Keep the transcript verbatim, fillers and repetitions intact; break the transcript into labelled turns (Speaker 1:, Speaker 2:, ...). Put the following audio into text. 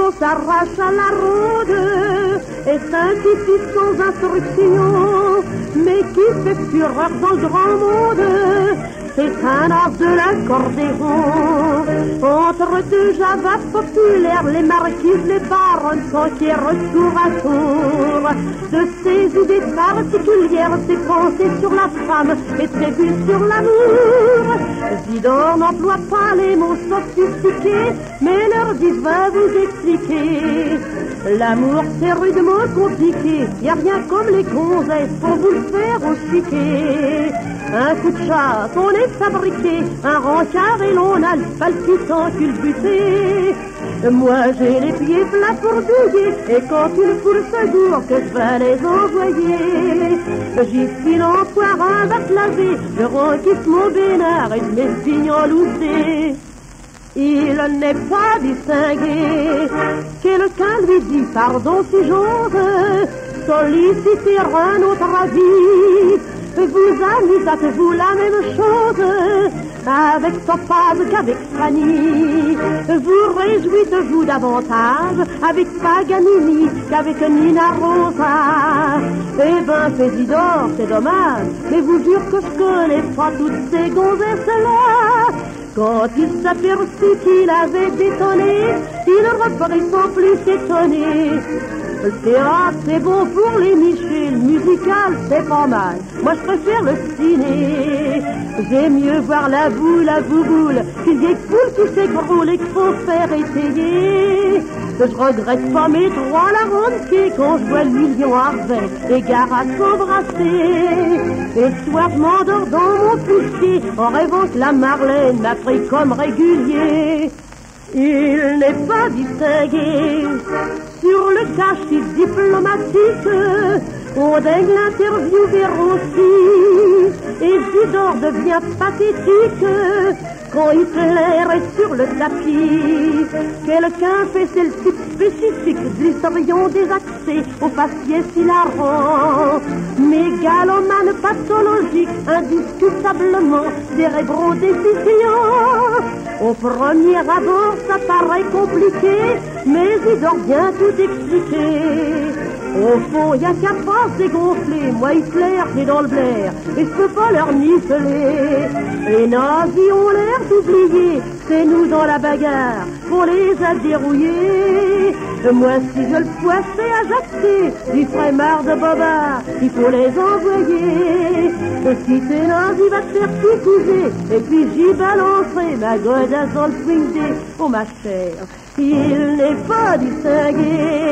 Speaker 1: on s'arrache à la ronde et s'intitule sans instruction, mais qui fait fureur dans le grand monde. C'est un art de l'accordéon. Entre deux javas populaires, les marquises, les baronnes s'enquièrent tour à tour de ces idées particulières, ces pensées sur la femme et ces vues sur l'amour. Zidore n'emploie pas les mots sophistiqués, mais leur dit va vous expliquer. L'amour c'est rudement compliqué, y a rien comme les gonzesses pour vous le faire au chiquet. Un coup de chasse, on est fabriqué, un rencard et l'on a le palpitant culbuté. Moi j'ai les pieds plats pour douiller, et quand une foule se gourre que je vais les envoyer, j'y file en poire un bac lavé, je renquisse mon bénard et je m'espigne en louté. Il n'est pas distingué, quelqu'un lui dit pardon si j'ose solliciter un autre avis. Vous amusez-vous la même chose avec Topaz qu'avec Fanny? Vous réjouissez-vous davantage avec Paganini qu'avec Nina Rosa? Eh ben, c'est Zidore, c'est dommage, mais vous jure que je connais pas toutes ces gonzesses-là. Quand il s'aperçut qu'il avait détonné, il reprit sans plus s'étonner. Le théâtre c'est bon pour les nichés, le musical c'est pas mal, moi je préfère le ciné. J'aime mieux voir la boule, la bouboule, qu'une vieille poule qui s'écroule et qu'il faut faire étayer. Je regrette pas mes droits à la ronde pied quand je vois le million Harvey, les gars à s'embrasser. Et le soir je m'endors dans mon coucher en rêvant que la Marlène m'a pris comme régulier. Il n'est pas distingué sur le cachet diplomatique, on daigne l'interviewer aussi, et Zidore devient pathétique quand Hitler est sur le tapis. Quelqu'un fait c'est le type spécifique de l'historion des accès au faciès hilarant, mégalomane pathologique, indiscutablement cérébro-déficient. Au premier abord ça paraît compliqué, mais Zidore vient tout expliquer. Au fond, y a qu'à pas se dégonfler, moi Hitler c'est dans le blaire, et je peux pas leur niceler. Les nazis ont l'air d'oublier, c'est nous dans la bagarre, qu'on les a dérouillés. Moi si je le poissais à jacter, j'y ferais marre de bobards, il faut les envoyer. Si t'es nazi va te faire picousser, et puis j'y balancerai ma godasse dans le swing day. Oh ma chère, il n'est pas distingué